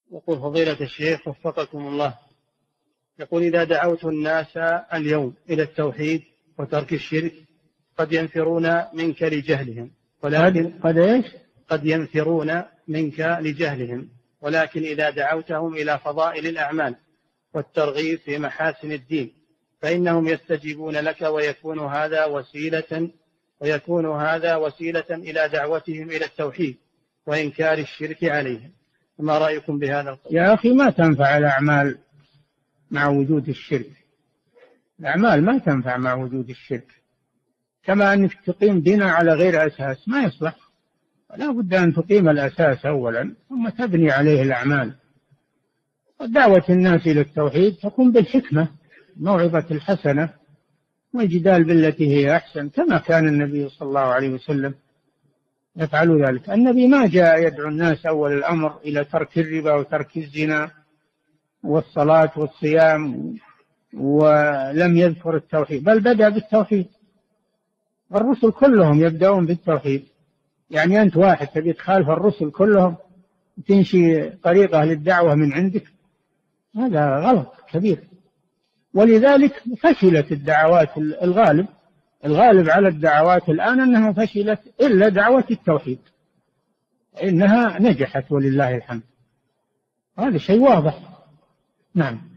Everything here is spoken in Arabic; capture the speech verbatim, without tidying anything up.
يقول فضيلة الشيخ وفقكم الله، يقول إذا دعوت الناس اليوم إلى التوحيد وترك الشرك قد ينفرون منك لجهلهم، ولكن قد إيش؟ قد ينفرون منك لجهلهم، ولكن إذا دعوتهم إلى فضائل الأعمال والترغيب في محاسن الدين فإنهم يستجيبون لك، ويكون هذا وسيلة ويكون هذا وسيلة إلى دعوتهم إلى التوحيد وإنكار الشرك عليهم. ما رأيكم بهذا القول؟ يا أخي ما تنفع الأعمال مع وجود الشرك، الأعمال ما تنفع مع وجود الشرك، كما أنك تقيم دينا على غير أساس ما يصلح، لا بد أن تقيم الأساس أولا ثم تبني عليه الأعمال. ودعوة الناس إلى التوحيد تكون بالحكمة، موعظة الحسنة، والجدال بالتي هي أحسن، كما كان النبي صلى الله عليه وسلم يفعل ذلك. النبي ما جاء يدعو الناس أول الأمر إلى ترك الربا وترك الزنا والصلاة والصيام ولم يذكر التوحيد، بل بدأ بالتوحيد. الرسل كلهم يبدأون بالتوحيد، يعني أنت واحد تبي تخالف الرسل كلهم تنشي طريقة للدعوة من عندك، هذا غلط كبير. ولذلك فشلت الدعوات، الغالب الغالب على الدعوات الآن أنها فشلت إلا دعوة التوحيد، إنها نجحت ولله الحمد، هذا شيء واضح. نعم.